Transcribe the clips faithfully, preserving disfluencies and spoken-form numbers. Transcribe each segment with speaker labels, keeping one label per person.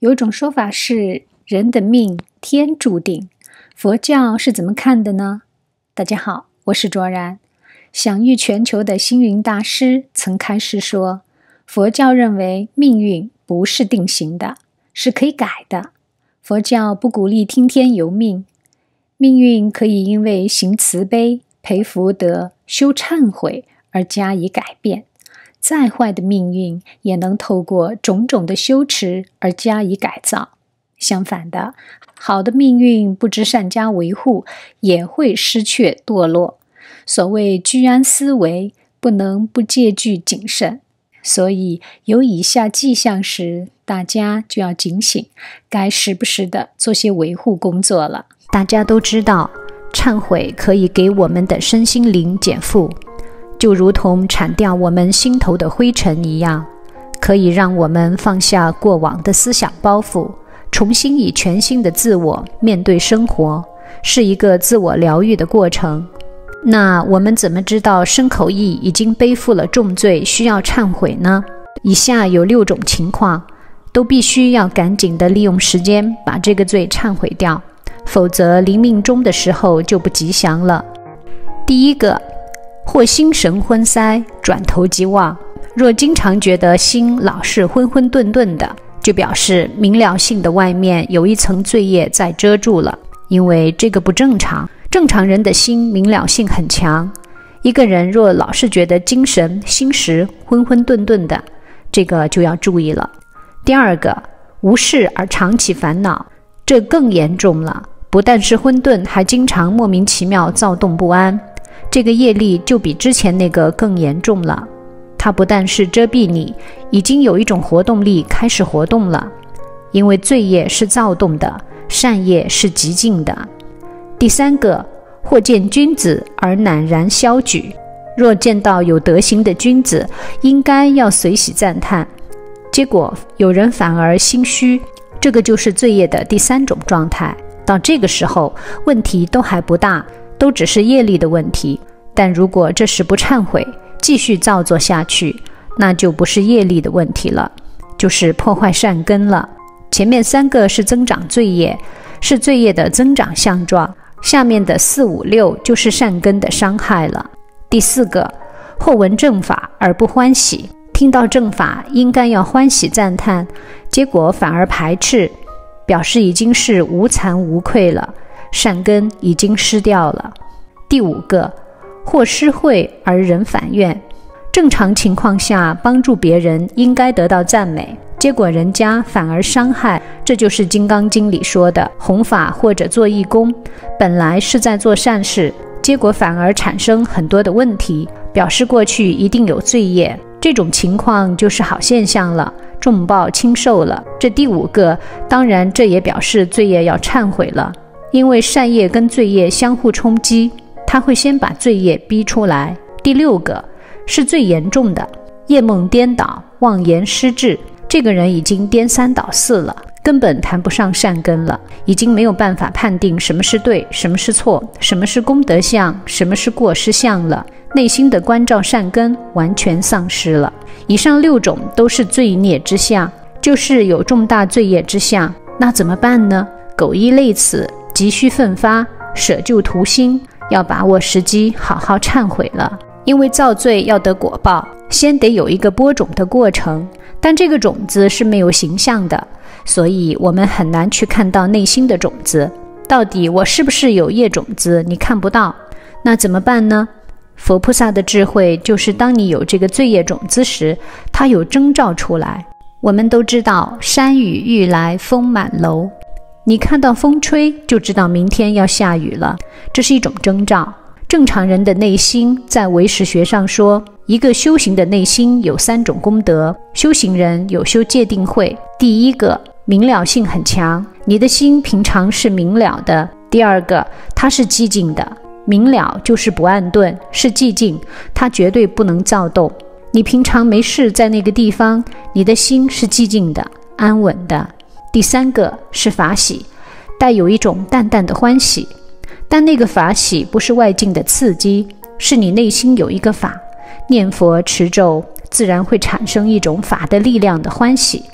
Speaker 1: 有一种说法是人的命天注定，佛教是怎么看的呢？大家好，我是卓然。享誉全球的星云大师曾开示说，佛教认为命运不是定型的，是可以改的。佛教不鼓励听天由命，命运可以因为行慈悲、培福德、修忏悔而加以改变。再坏的命运也能透过种种的修持而加以改造。相反的，好的命运不知善加维护，也会失却堕落。所谓居安思危，不能不戒惧谨慎。所以有以下迹象时，大家就要警醒，该时不时的做些维护工作了。
Speaker 2: 大家都知道，忏悔可以给我们的身心灵减负，就如同铲掉我们心头的灰尘一样，可以让我们放下过往的思想包袱，重新以全新的自我面对生活，是一个自我疗愈的过程。那我们怎么知道身口意已经背负了重罪，需要忏悔呢？以下有六种情况，都必须要赶紧的利用时间把这个罪忏悔掉，否则临命终的时候就不吉祥了。第一个，或心神昏塞，转头即忘。若经常觉得心老是昏昏顿顿的，就表示明了性的外面有一层罪业在遮住了，因为这个不正常。正常人的心明了性很强，一个人若老是觉得精神心识昏昏顿顿的，这个就要注意了。第二个，无事而常起烦恼，这更严重了，不但是昏顿，还经常莫名其妙躁动不安，这个业力就比之前那个更严重了。它不但是遮蔽你，已经有一种活动力开始活动了，因为罪业是躁动的，善业是寂静的。第三个，或见君子而赧然消举。若见到有德行的君子，应该要随喜赞叹，结果有人反而心虚，这个就是罪业的第三种状态。到这个时候，问题都还不大，都只是业力的问题。但如果这时不忏悔，继续造作下去，那就不是业力的问题了，就是破坏善根了。前面三个是增长罪业，是罪业的增长相状，下面的四五六就是善根的伤害了。第四个，或闻正法而不欢喜，听到正法应该要欢喜赞叹，结果反而排斥，表示已经是无惭无愧了，善根已经失掉了。第五个，或施惠而人反怨。正常情况下，帮助别人应该得到赞美，结果人家反而伤害，这就是《金刚经》里说的弘法或者做义工，本来是在做善事，结果反而产生很多的问题，表示过去一定有罪业。这种情况就是好现象了，重报轻受了。这第五个，当然这也表示罪业要忏悔了，因为善业跟罪业相互冲击，他会先把罪业逼出来。第六个是最严重的，夜梦颠倒，妄言失智。这个人已经颠三倒四了，根本谈不上善根了，已经没有办法判定什么是对，什么是错，什么是功德相，什么是过失相了，内心的关照善根完全丧失了。以上六种都是罪孽之相，就是有重大罪业之相。那怎么办呢？苟一类此，急需奋发，舍旧图新，要把握时机，好好忏悔了。因为造罪要得果报，先得有一个播种的过程，但这个种子是没有形象的，所以我们很难去看到内心的种子。到底我是不是有业种子，你看不到，那怎么办呢？佛菩萨的智慧就是当你有这个罪业种子时，它有征兆出来。我们都知道山雨欲来风满楼，你看到风吹就知道明天要下雨了，这是一种征兆。正常人的内心，在唯识学上说，一个修行的内心有三种功德。修行人有修戒定慧，第一个明了性很强，你的心平常是明了的。第二个，它是寂静的，明了就是不暗顿，是寂静，它绝对不能躁动。你平常没事在那个地方，你的心是寂静的，安稳的。第三个是法喜，带有一种淡淡的欢喜，但那个法喜不是外境的刺激，是你内心有一个法，念佛持咒自然会产生一种法的力量的欢喜。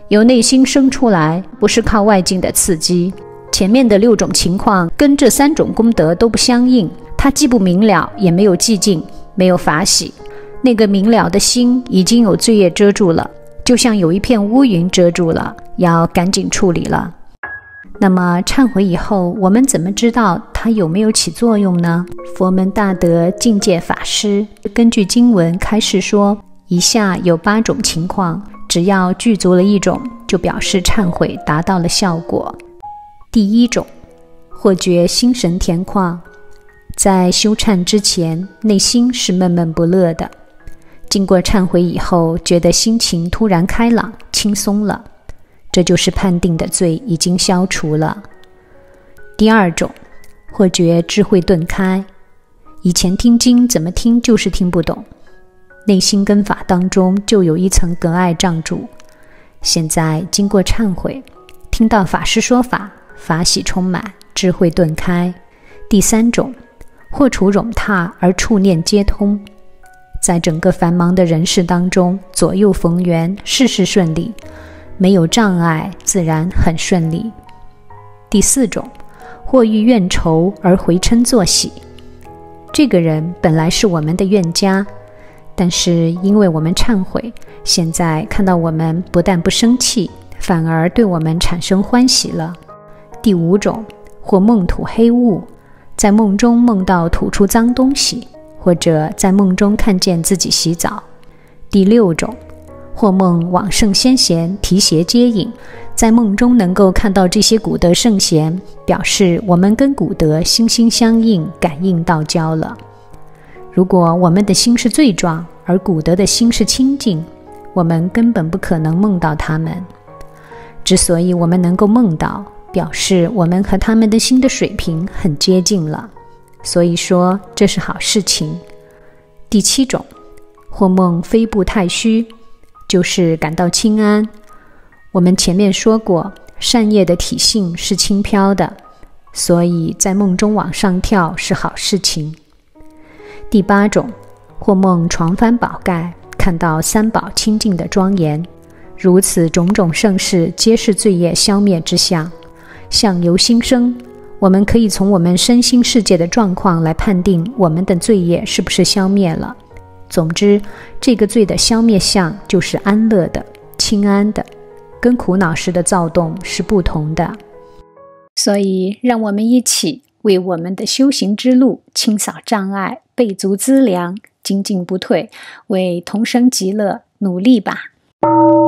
Speaker 2: 由内心生出来，不是靠外境的刺激。前面的六种情况跟这三种功德都不相应，它既不明了，也没有寂静，没有法喜。那个明了的心已经有罪业遮住了，就像有一片乌云遮住了，要赶紧处理了。那么忏悔以后，我们怎么知道它有没有起作用呢？佛门大德境界法师根据经文开示说，以下有八种情况，只要具足了一种，就表示忏悔达到了效果。第一种，或觉心神恬旷，在修忏之前，内心是闷闷不乐的，经过忏悔以后，觉得心情突然开朗轻松了，这就是判定的罪已经消除了。第二种，或觉智慧顿开，以前听经怎么听就是听不懂，内心根法当中就有一层隔碍障住，现在经过忏悔，听到法师说法，法喜充满，智慧顿开。第三种，或处冗沓而触念皆通，在整个繁忙的人世当中，左右逢源，事事顺利，没有障碍，自然很顺利。第四种，或遇怨仇而回嗔作喜，这个人本来是我们的怨家，但是因为我们忏悔，现在看到我们不但不生气，反而对我们产生欢喜了。第五种，或梦吐黑雾，在梦中梦到吐出脏东西，或者在梦中看见自己洗澡。第六种，或梦往圣先贤提携接引，在梦中能够看到这些古德圣贤，表示我们跟古德心心相印，感应道交了。如果我们的心是罪状，而古德的心是清净，我们根本不可能梦到他们。之所以我们能够梦到，表示我们和他们的心的水平很接近了，所以说这是好事情。第七种，或梦飞步太虚，就是感到轻安。我们前面说过，善业的体性是轻飘的，所以在梦中往上跳是好事情。第八种，或梦床翻宝盖，看到三宝清净的庄严，如此种种盛事皆是罪业消灭之相。相由心生，我们可以从我们身心世界的状况来判定我们的罪业是不是消灭了。总之，这个罪的消灭相就是安乐的、清安的，跟苦恼时的躁动是不同的。
Speaker 1: 所以让我们一起为我们的修行之路清扫障碍，备足资粮，精进不退，为同生极乐努力吧。